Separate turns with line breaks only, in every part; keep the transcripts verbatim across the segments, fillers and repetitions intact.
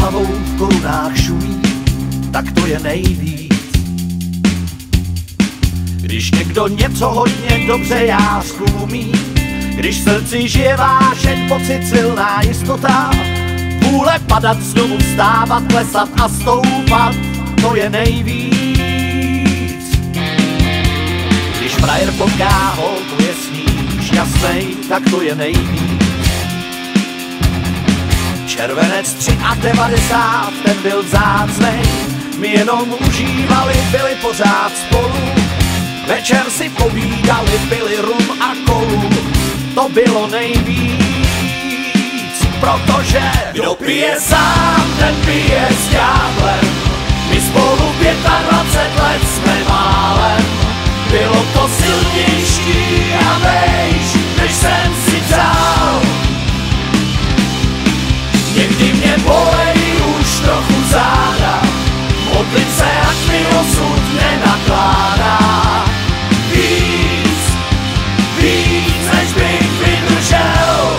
hlavou v korunách šumí, tak to je nejvíc. Když někdo něco hodně dobře jásku umí, když v srdci žije vášeň, pocit, silná jistota, vůle padat, znovu vstávat, klesat a stoupat, to je nejvíc. Když frajer potká holku, je s ní šťastnej, tak to je nejvíc. Červenec devadesát tři, ten byl vzácnej, my jenom užívali, byli pořád spolu. Večer si povídali, pili rum a kolu, to bylo nejvíc. Protože kdo pije sám, ten pije s ďáblem. My spolu dvacet pět let jsme málem. Bylo to silnější a vejš, než jsem si přál. Někdy mě bolejí už trochu záda, modlit se, ať mi osud nenakládá. Víc, víc, než bych vydržel.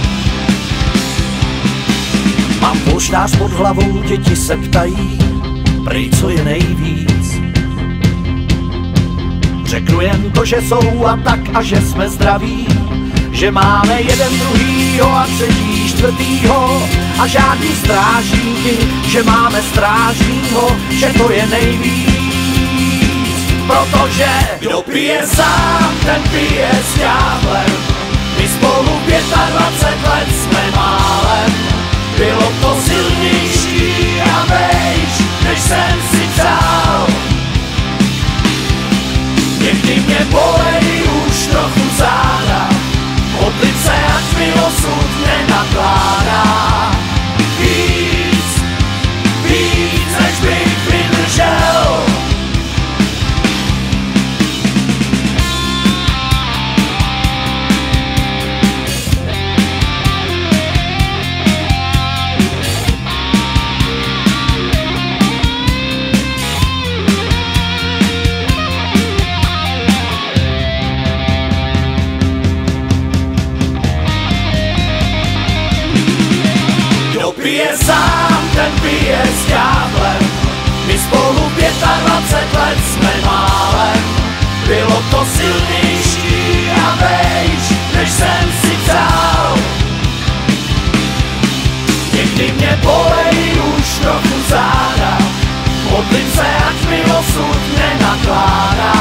Mám polštář pod hlavou, děti se ptají, prý co je nejvíc. Řeknu jen to, že jsou a tak a že jsme zdraví, že máme jeden druhýho a třetí čtvrtýho a žádný strážníky, že máme strážnýho, že to je nejvíc. Protože kdo pije sám, ten pije s ďáblem. My spolu dvacet pět let jsme málem. Bylo to silnější a vejš, než jsem si přál. Někdy mě bolejí už trochu záda, modlit se, ať mi osud nenakládá. Víc, víc, než bych vydržel. Kdo pije sám, ten pije s ďáblem. My spolu dvacet pět let jsme málem. Bylo to silnější a vejš, než jsem si přál. Někdy mě bolejí už trochu záda, modlit se, ať mi osud nenakládá.